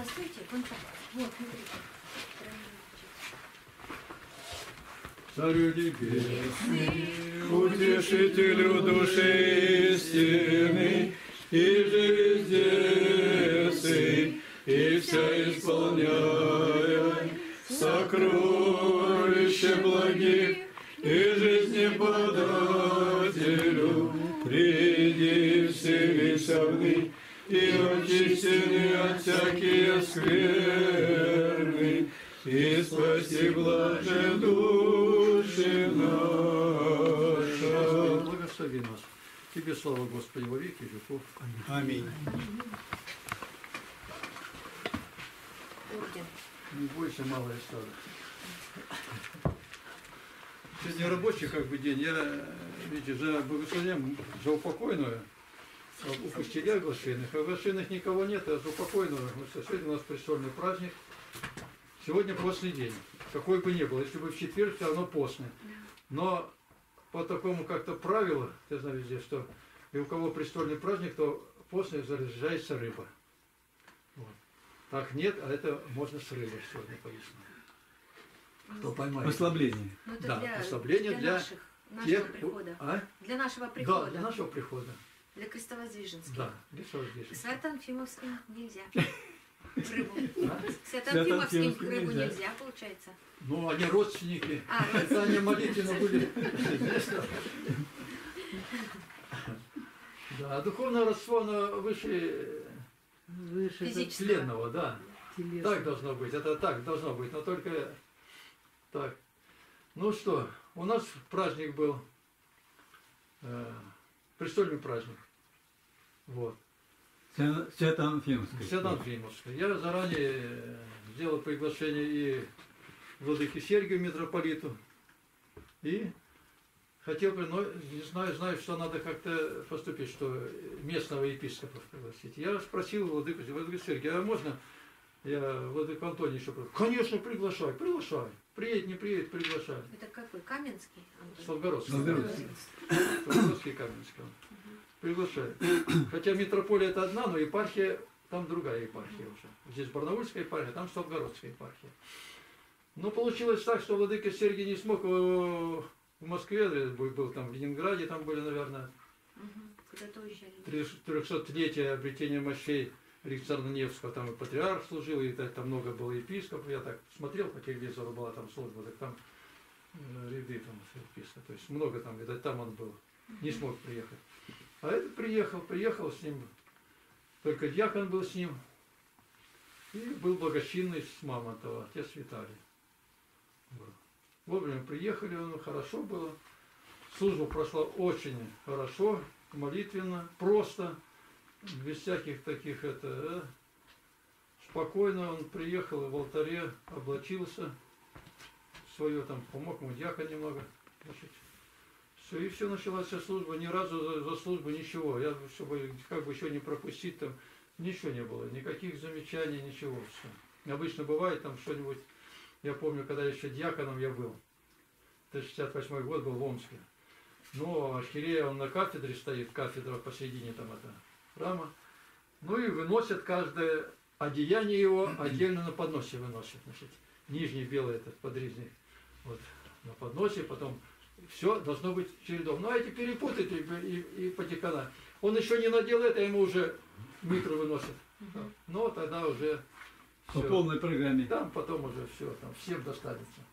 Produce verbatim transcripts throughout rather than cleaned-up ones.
постойте, вон там. Вот, смотрите. Царю небесный, утешителю души истины, и же везде сый, и вся исполняя сокровище благих, и жизни подателю, приди вселися в них, и очистены от всякие скверны, и спаси блаже души наша. Благослови нас. Тебе слава, Господи, во веки веков. Аминь. Орден. Не бойся, малое стадо. Сегодня рабочий как бы день. Я, видите, за благословением, за упокойную, упустили оглашенных. Оглашенных никого нет, а за упокойную. Сегодня у нас престольный праздник. Сегодня постный день. Какой бы ни был. Если бы в четверг, все равно постный. Но по такому как-то правилу, ты знаешь везде, что и у кого престольный праздник, то постный заряжается рыба. Вот. Так нет, а это можно с рыбой сегодня пояснить. Кто поймает. Послабление. Ну, это Да, для, послабление для, для наших, нашего тех, прихода. а? Для нашего прихода. Да, для нашего прихода. Для крестовоздвиженских. Да, для Крестовоздвиженских. Свято-Анфимовским нельзя. Рыбу. А? Свято-Анфимовским Свято-Анфимовским рыбу нельзя. нельзя, получается. Ну, они родственники. А, Это они молитвенно были. Да, а духовное родство, оно выше, выше Физического. тленного, да. Так должно быть, это так должно быть, но только так. Ну что, у нас праздник был, э, престольный праздник. Вот. Свято-Анфимовское. Свято-Анфимовское. Я заранее сделал приглашение и владыке Сергию митрополиту, и хотел бы, но не знаю, знаю, что надо как-то поступить, что местного епископа пригласить. Я спросил владыку, владыку Сергия, а можно я владыку Антония еще приглашаю? Конечно, приглашай, приглашай. Приедет, не приедет, приглашай. Это какой? Каменский? Антон? Славгородский. Славгородский. Славгородский, Каменский. Приглашаю. Хотя митрополия это одна, но епархия, там другая епархия уже. Здесь Барнаульская епархия, там Славгородская епархия. Но получилось так, что владыка Сергий не смог в Москве, был там в Ленинграде, там были, наверное, Куда-то уезжали. трехсотлетие обретения мощей Александра Невского, там и патриарх служил, и там много было епископов. Я так смотрел по телевизору, была там служба, так там ряды там епископов. То есть много там, видать, там он был. Не смог приехать. А этот приехал, приехал с ним, только дьякон был с ним, и был благочинный с Мамонтова, отец Виталий. Вовремя приехали, он хорошо было. Служба прошла очень хорошо, молитвенно, просто, без всяких таких, это, э, спокойно он приехал в алтаре, облачился, свое там, помог ему дьякон немного. Все, и все, началась вся служба, ни разу за, за службу ничего. Я, чтобы как бы еще не пропустить, там ничего не было, никаких замечаний, ничего. Все. Обычно бывает там что-нибудь. Я помню, когда еще дьяконом я был, тысяча девятьсот шестьдесят восьмой год был в Омске. Ну, архиерей, он на кафедре стоит, кафедра посередине там это храма. Ну и выносят каждое одеяние его, отдельно на подносе выносят. Значит, нижний белый этот подрезник вот, на подносе, потом все должно быть чередом. Ну, а эти перепутают и, и, и по декана. Он еще не надел это, ему уже митру выносят. Но тогда уже По всё. полной программе. Там потом уже все, там всем достанется.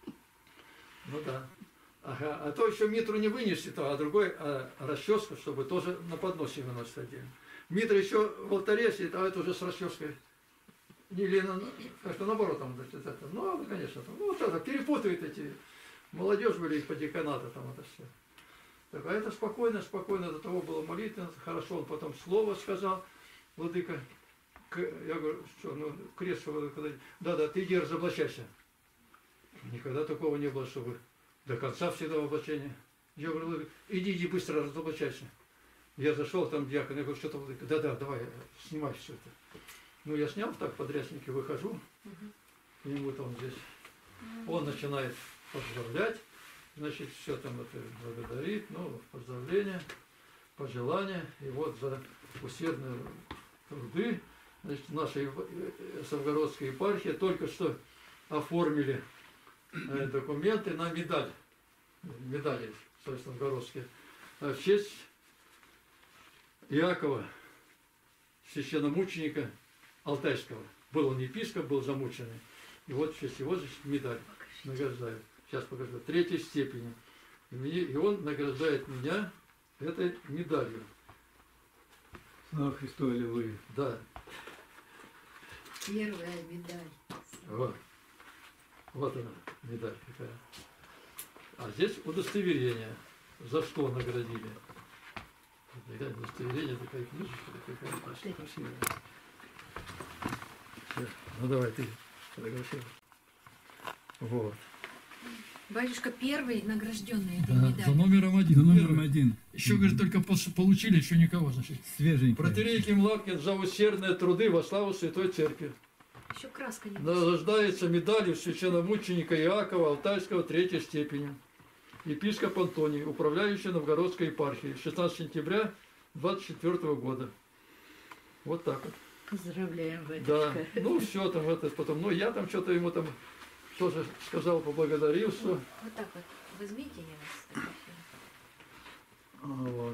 Ну да. Ага. А то еще митру не вынесет, а другой а расческу, чтобы тоже на подносе выносить отдельно. Митра еще в алтаре сидит, а это уже с расческой. Или как-то наоборот там, это, ну, конечно, там, ну, вот это, перепутают эти. Молодежь были по деканату, там это все. Так, а это спокойно, спокойно, до того было молитвенно, хорошо, он потом слово сказал, владыка. Я говорю, что, ну, крест, да-да, ты иди разоблачайся. Никогда такого не было, чтобы до конца всегда в облачении. Я говорю, иди, иди быстро разоблачайся. Я зашел, там дьякон, я говорю, что-то, владыка, да-да, давай, снимай все это. Ну, я снял так, подрясники, выхожу, и вот он здесь. Он начинает поздравлять, значит, все там это благодарит, ну, поздравления, пожелания, и вот за усердные труды Значит, нашей Савгородской епархии только что оформили э, документы на медаль. Медали Савгородские. В честь Иакова, священномученика Алтайского. Был он епископ, был замученный. И вот в честь его медаль награждают. Сейчас покажу. Третьей степени. И, мне, и он награждает меня этой медалью. Слава Христу, аллилуйя. Да. Первая медаль. Вот. Вот она, медаль какая. А здесь удостоверение. За что наградили. Такая удостоверение, такая книжечка, такая красивая. Ну давай ты фотографируй. Вот. Батюшка первый награжденный этой Да, медалью. за номером один. За номером Первый. один. Еще, говорит, только пос- получили, еще никого, значит. Свеженький. Протоиерей Ким Лапкин за усердные труды во славу Святой Церкви. Еще краска не Награждается медалью священномученика Иакова Алтайского третьей степени. Епископ Антоний, управляющий Новгородской епархией. шестнадцатого сентября двадцать четвёртого года. Вот так вот. Поздравляем, батюшка. Да. Ну все там это потом. Ну я там что-то ему там тоже сказал, поблагодарил, что. Вот так вот. Возьмите, я вас сфотографирую. А, вот.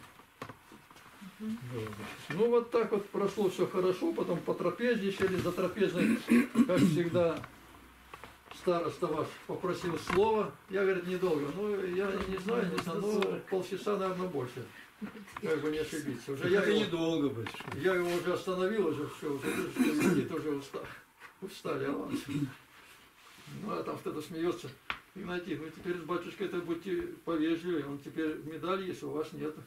Ну вот так вот прошло все хорошо, потом потрапезничали, за трапезной, как всегда, староста ваш попросил слова. Я, говорит, недолго. Ну, я не знаю, не знаю, ну, полчаса, наверное, больше. Как бы не ошибиться. Уже я Это его, недолго, батюшка. я его уже остановил, уже все, уже люди тоже устали. Устали, а ладно. Ну, а там кто-то смеется. Игнатий, ну теперь с батюшкой это будьте повежливее, он теперь медаль есть, у вас нет.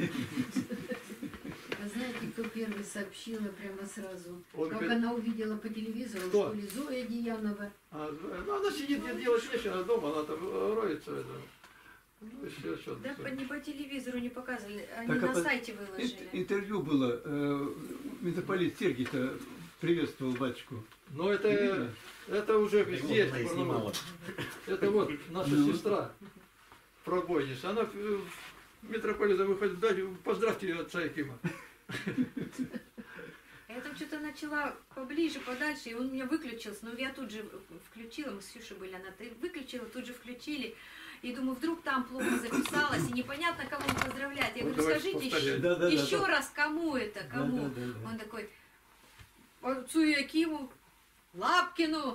А знаете, кто первый сообщила прямо сразу? Он Как говорит, она увидела по телевизору, Кто? что ли, Зоя Деянова. а, ну, она сидит, не делать нечего дома, она там роется. Это. Ну, еще что-то. Да, по- не по телевизору не показывали, они Так, а на по- сайте Ин- выложили. Интервью было. э, Митрополит Сергий-то приветствовал батюшку. Но это, Видно? это уже здесь, в Барнауле. Это вот наша Ну. сестра, пробойница. Она э, в митрополита выходит, дайте, поздравьте отца Якима. Я там что-то начала поближе, подальше, и он меня выключился. Но я тут же включила, мы с Ксюшей были, она ты выключила, тут же включили. И думаю, вдруг там плохо записалось, и непонятно, кого он поздравляет. Я Вот говорю, давайте скажите повторяй. еще, Да, да, да, еще да. раз, кому это, кому? Да, да, да, да. Он такой, отцу Якиму, Лапкину.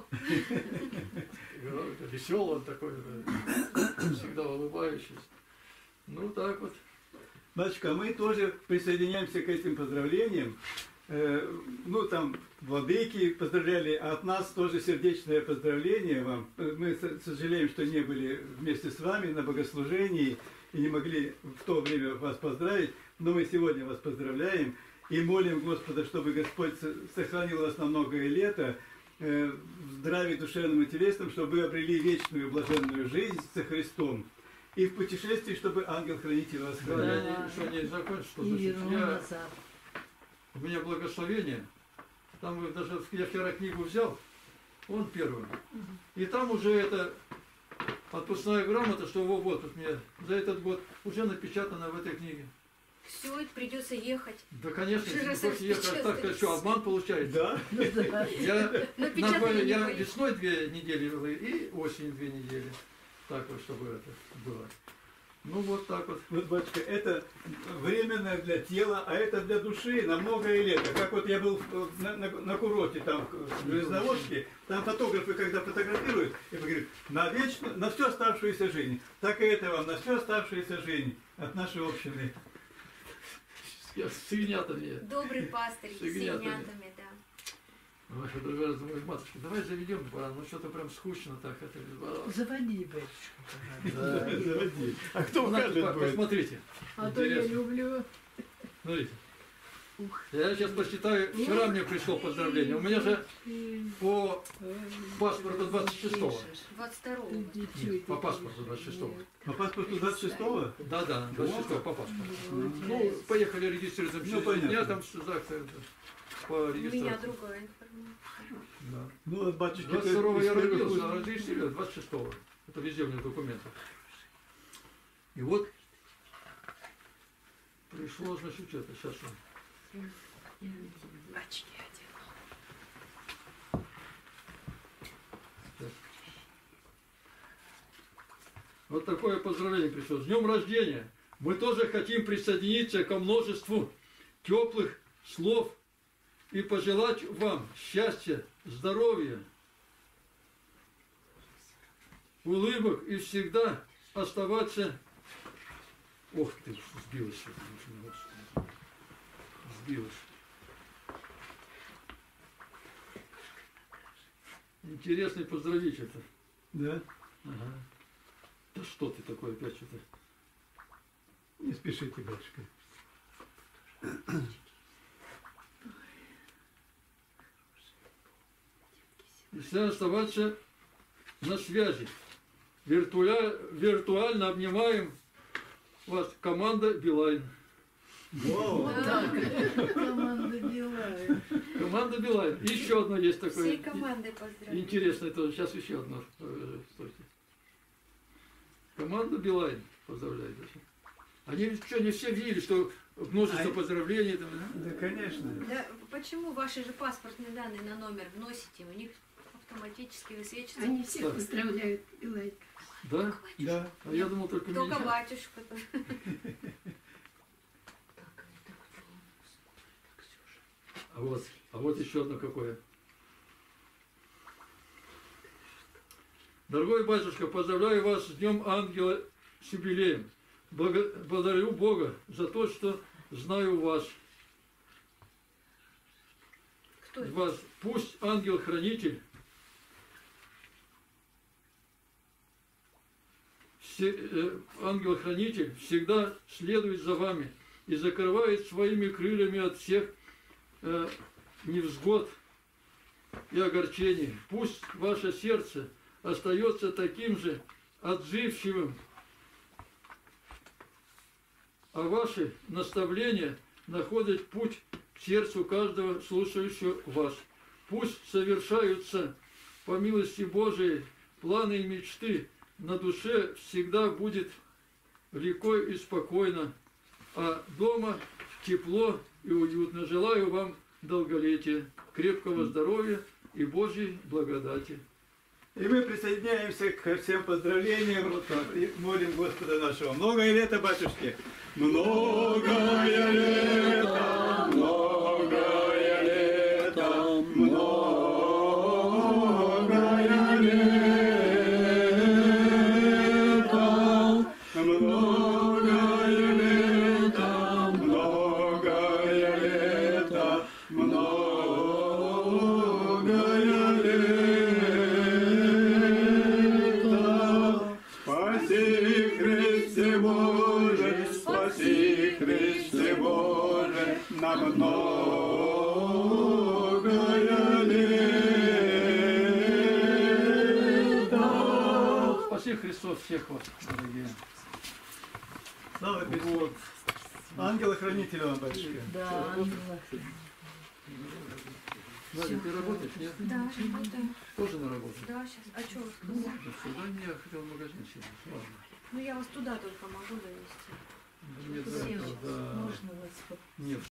Веселый он такой, да, всегда улыбающийся. Ну так вот. Батюшка, мы тоже присоединяемся к этим поздравлениям. Э, ну, там, владыки поздравляли, а от нас тоже сердечное поздравление вам. Э, Мы с- сожалеем, что не были вместе с вами на богослужении и не могли в то время вас поздравить, но мы сегодня вас поздравляем и молим Господа, чтобы Господь со- сохранил вас на многое лето э, в здравии душевном и телесном, чтобы вы обрели вечную блаженную жизнь со Христом. И в путешествии, чтобы ангел-хранитель вас Да, хранил. я не, еще не закончил, что И значит, вернул я, назад. у меня благословение. Там вы даже я вчера книгу взял, он первый. И там уже это отпускная грамота, что вот, вот вот мне за этот год уже напечатано в этой книге. Все, придется ехать. Да, конечно, Уже если раз не хочешь ехать, так распечатались. что, обман получается. Да? Я, на Напечатали, два- не я поехали. весной две недели был и осенью две недели. Так вот, чтобы это было. Ну вот так вот. Вот, батюшка, это временно для тела, а это для души на многое лето. Как вот я был в- на, на- на курорте там в Железноводске, там фотографы, когда фотографируют, я говорю, на вечно, на всю оставшуюся жизнь. Так и это вам, на всю оставшуюся жизнь от нашей общины. Я с свинятами. Добрый пастырь, с С ягнятами. ягнятами, да. Ваша другая раз думаю, матушка, давай заведем, пора, ну что-то прям скучно так. Это, а, Заводи, батюшка. да. Заводи. А кто На, укажет по- будет? посмотрите. А то я Интересно. люблю. Смотрите. Ух. Я сейчас посчитаю, вчера мне пришло поздравление. У меня же по паспорту двадцать шестого. двадцать второго. Нет, по паспорту двадцать шестого. По паспорту двадцать шестого? Да, да, двадцать шестого по паспорту. Ну, поехали регистрироваться через Ну, три дня, понятно. там с- ЗАГСа, это, по У меня регистрации. другая информация. Да. Ну, вот, батюшка, двадцать второго я это из первых родился, уст. а регистрировал двадцать шестого. Это везде у меня в документах. И вот пришло, значит, что-то сейчас. Очки одел. Вот такое поздравление пришло. С днем рождения! Мы тоже хотим присоединиться ко множеству теплых слов и пожелать вам счастья, здоровья, улыбок и всегда оставаться... Ох ты, сбилась. Сбилась. Интересный поздравитель-то. Да? Ага. Да что ты такое опять что-то? Не спешите, батюшка. И все оставаться на связи. Виртуля... Виртуально обнимаем вас, команда Билайн. Вау! Команда Билайн. Команда Билайн. И еще одно есть такое. Всей командой поздравляю. Интересное тоже. Сейчас еще одно. Э, Стойте. Команда Билайн. Поздравляю. Они ведь что, не все видели, что множество А- поздравлений. Там, да? Да, конечно. Да, почему ваши же паспортные данные на номер вносите? У них автоматически высвечивается. Они всех поздравляют, Билайн. Да? Да. А я думал только Только меня. батюшка. А вот, а вот еще одно какое. Дорогой батюшка, поздравляю вас с Днем Ангела с юбилеем. Благо- Благодарю Бога за то, что знаю вас. Кто это? вас. Пусть ангел-хранитель все- э, ангел-хранитель всегда следует за вами и закрывает своими крыльями от всех э, невзгод и огорчений. Пусть ваше сердце остается таким же отзывчивым, а ваши наставления находят путь к сердцу каждого слушающего вас. Пусть совершаются по милости Божией планы и мечты. На душе всегда будет легко и спокойно, а дома тепло и уютно. Желаю вам долголетия, крепкого здоровья и Божьей благодати. И мы присоединяемся ко всем поздравлениям. Вот так. И молим Господа нашего. Многое лето, батюшки. Многое лето, многое лето, многое лето, многое лето, многое лето, многое лето. Спаси, Христе Боже, спаси, Христе Боже, на многое лето. Спаси Христос всех вас, дорогие. Слава Христу. Ангела-хранителя вам, батюшка. Да, ангела. Надя, ты работаешь, нет? Да, работаю. Тоже на работе? Да, сейчас. А что вы Ну, сказали? до свидания, я хотел в магазин съездить. Ладно. Ну я вас туда только могу довести. Мне Всем. да, да. Можно вас Нет.